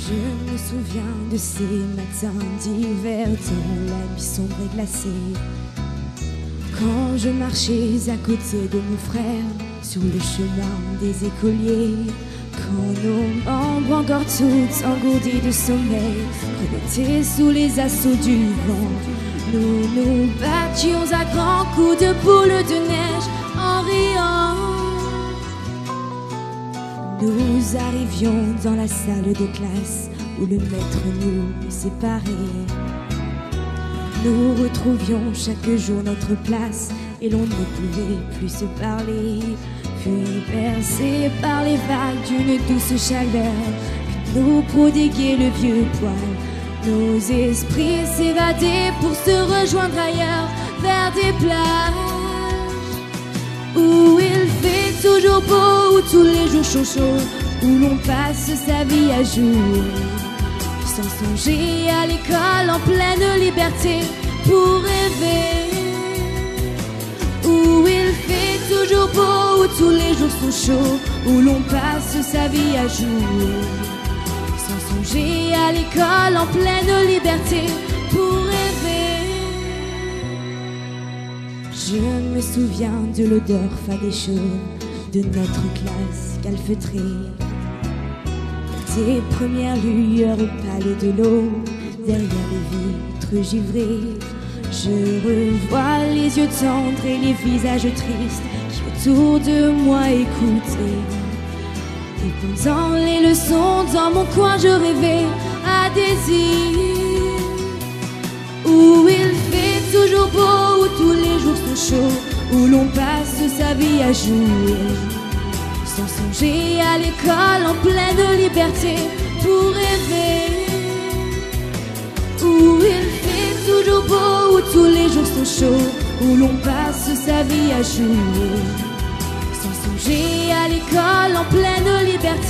Je me souviens de ces matins d'hiver dans la nuit sombre et glacée, quand je marchais à côté de mon frère sur le chemin des écoliers, quand nos membres encore toutes engourdis de sommeil remontaient sous les assauts du vent. Nous nous battions à grands coups de boule de neige en riant. Nous arrivions dans la salle de classe où le maître nous séparait. Nous retrouvions chaque jour notre place et l'on ne pouvait plus se parler. Puis bercés par les vagues d'une douce chaleur que nous prodiguait le vieux poil, nos esprits s'évadaient pour se rejoindre ailleurs, vers des plages où il fait toujours beau, où tous les jours chauds, où l'on passe sa vie à jouer, sans songer à l'école en pleine liberté pour rêver. Où il fait toujours beau, où tous les jours sont chauds, où l'on passe sa vie à jouer, sans songer à l'école en pleine liberté pour rêver. Je me souviens de l'odeur fade et chaude de notre classe calfeutrée, des premières lueurs au palais de l'eau derrière les vitres givrées. Je revois les yeux tendres et les visages tristes qui autour de moi écoutaient. Et pendant les leçons, dans mon coin, je rêvais à des îles où il fait toujours beau, où tous les jours sont chauds, où l'on passe sa vie à jouer, sans songer à l'école en pleine liberté pour rêver. Où il fait toujours beau, où tous les jours sont chauds, où l'on passe sa vie à jouer, sans songer à l'école en pleine liberté